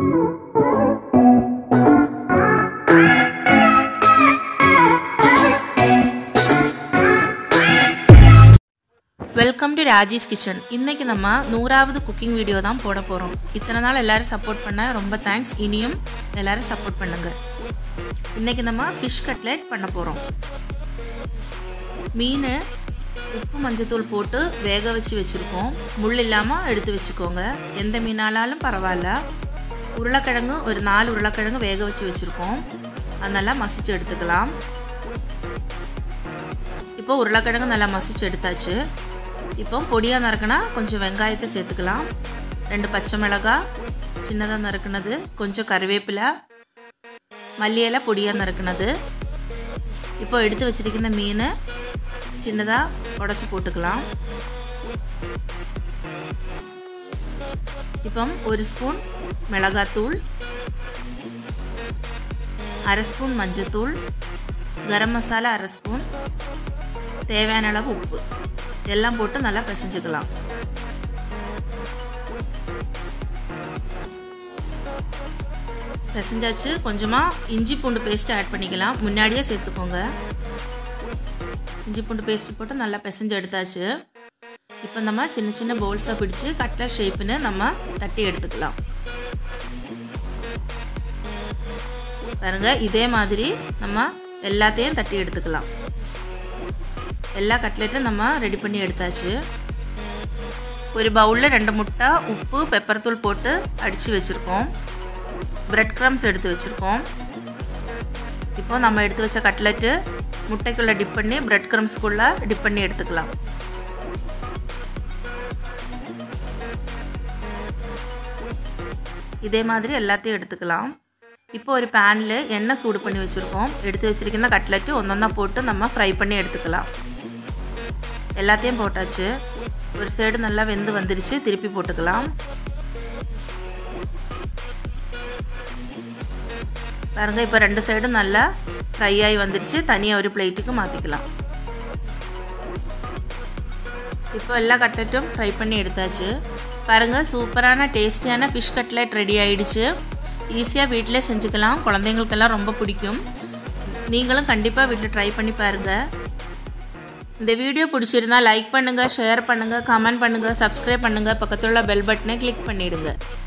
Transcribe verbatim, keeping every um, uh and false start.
Welcome to Raji's kitchen. இன்றைக்கி நம்ம நூறாவது குக்கிங் வீடியோ தான் போட போகிறோம். இத்தனை நாள் எல்லோரும் சப்போர்ட் பண்ண ரொம்ப தேங்க்ஸ். இனியும் எல்லோரும் சப்போர்ட் பண்ணுங்கள். இன்றைக்கி நம்ம ஃபிஷ் கட்லெட் பண்ண போகிறோம். மீன் உப்பு மஞ்சத்தூள் போட்டு வேக வச்சு வச்சுருக்கோம். முள் இல்லாமல் எடுத்து வச்சுக்கோங்க. எந்த மீனாலும் பரவாயில்ல. உருளைக்கிழங்கு ஒரு நாலு உருளைக்கிழங்கு வேக வச்சு வச்சுருக்கோம். அதெல்லாம் மசிச்சு எடுத்துக்கலாம். இப்போ உருளைக்கிழங்கு நல்லா மசிச்சு எடுத்தாச்சு. இப்போ பொடியாக நறுக்குனா கொஞ்சம் வெங்காயத்தை சேர்த்துக்கலாம். ரெண்டு பச்சை மிளகாய் சின்னதாக நறுக்குனது, கொஞ்சம் கருவேப்பிலை, மல்லி இலை பொடியாக நறுக்குனது. இப்போ எடுத்து வச்சிருக்கிற மீன் சின்னதாக உடச்சி போட்டுக்கலாம். இப்போ ஒரு ஸ்பூன் மிளகாத்தூள், அரை ஸ்பூன் மஞ்சத்தூள், கரம் மசாலா அரை ஸ்பூன், தேவையான அளவு உப்பு எல்லாம் போட்டு நல்லா பிசைஞ்சுக்கலாம். பிசைஞ்சாச்சு. கொஞ்சமாக இஞ்சி பூண்டு பேஸ்ட்டு ஆட் பண்ணிக்கலாம். முன்னாடியே சேர்த்துக்கோங்க. இஞ்சி பூண்டு பேஸ்ட்டு போட்டு நல்லா பிசைஞ்சு எடுத்தாச்சு. இப்போ நம்ம சின்ன சின்ன பவுல்ஸாக பிடிச்சி கட்லட் ஷேப்புன்னு நம்ம தட்டி எடுத்துக்கலாம். பாருங்கள், இதே மாதிரி நம்ம எல்லாத்தையும் தட்டி எடுத்துக்கலாம். எல்லா கட்லெட்டும் நம்ம ரெடி பண்ணி எடுத்தாச்சு. ஒரு பவுலில் ரெண்டு முட்டை, உப்பு, பெப்பர் தூள் போட்டு அடித்து வச்சுருக்கோம். பிரெட் க்ரம்ஸ் எடுத்து வச்சுருக்கோம். இப்போ நம்ம எடுத்து வச்ச கட்லெட்டு முட்டைக்குள்ளே டிப் பண்ணி பிரெட் க்ரம்ஸ்குள்ளே டிப் பண்ணி எடுத்துக்கலாம். இதே மாதிரி எல்லாத்தையும் எடுத்துக்கலாம். இப்போ ஒரு பேனில் எண்ணெய் சூடு பண்ணி வச்சுருக்கோம். எடுத்து வச்சுருக்கிற கட்லெட்டு ஒன்றொன்னா போட்டு நம்ம ஃப்ரை பண்ணி எடுத்துக்கலாம். எல்லாத்தையும் போட்டாச்சு. ஒரு சைடு நல்லா வெந்து வந்துடுச்சு. திருப்பி போட்டுக்கலாம். பாருங்கள், இப்போ ரெண்டு சைடும் நல்லா ஃப்ரை ஆகி வந்துடுச்சு. தனியாக ஒரு பிளேட்டுக்கு மாற்றிக்கலாம். இப்போ எல்லா கட்லெட்டும் ஃப்ரை பண்ணி எடுத்தாச்சு. பாருங்கள், சூப்பரான டேஸ்டியான ஃபிஷ் கட்லெட் ரெடி ஆகிடுச்சு. ஈஸியாக வீட்டிலே செஞ்சுக்கலாம். குழந்தைங்களுக்கெல்லாம் ரொம்ப பிடிக்கும். நீங்களும் கண்டிப்பாக வீட்டில் ட்ரை பண்ணி பாருங்கள். இந்த வீடியோ பிடிச்சிருந்தா லைக் பண்ணுங்கள், ஷேர் பண்ணுங்கள், கமெண்ட் பண்ணுங்கள், சப்ஸ்கிரைப் பண்ணுங்கள். பக்கத்தில் உள்ள பெல் பட்டனை கிளிக் பண்ணிவிடுங்க.